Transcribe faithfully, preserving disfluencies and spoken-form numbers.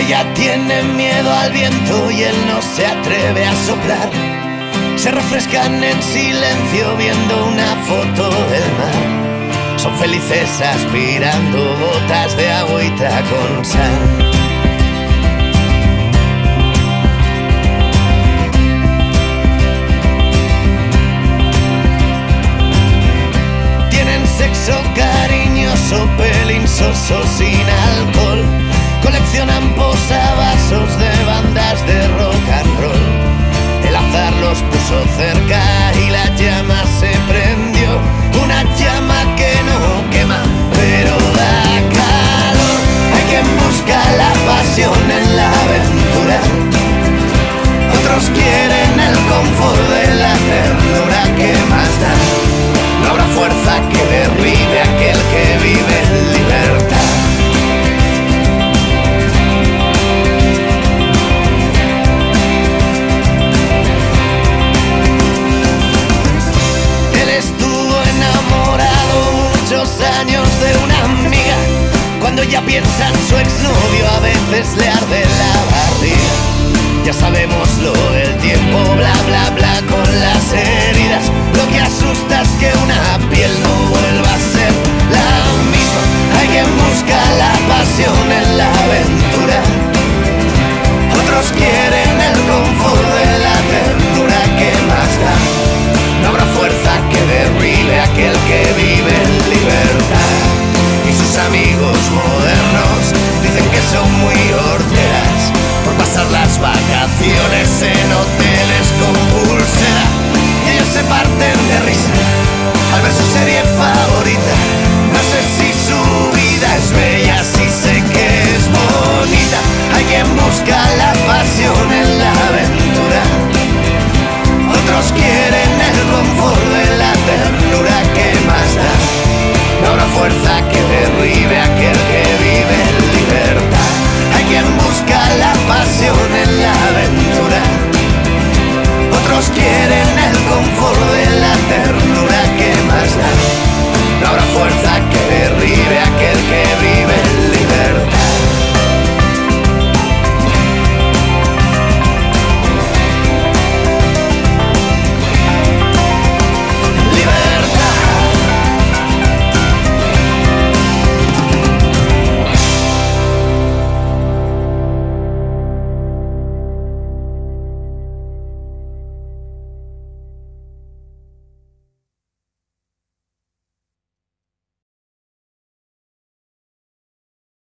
Ella tiene miedo al viento y él no se atreve a soplar. Se refrescan en silencio viendo una foto del mar. Son felices aspirando gotas de agüita con sal. Tienen sexo cariñoso, pelín soso, sin alcohol. Coleccionan posavasos de bandas de rock and roll. El azar los puso cerca y la llama se prendió. Una llama que no quema, pero da calor. Hay quien busca la pasión en la aventura. Otros quieren el confort de la ternura. ¿Qué más da? No habrá fuerza que derribe aquel que vive en libertad. Años de una amiga. Cuando ya piensa en su exnovio, a veces le arde la barriga. Ya sabemos lo del tiempo, bla bla bla con las heridas. Lo que asusta es que una piel no vuelva a ser la misma. Hay quien busca la pasión en la aventura. Otros quieren el confort de la ternura. ¿Qué más da? No habrá fuerza que derribe aquel que vive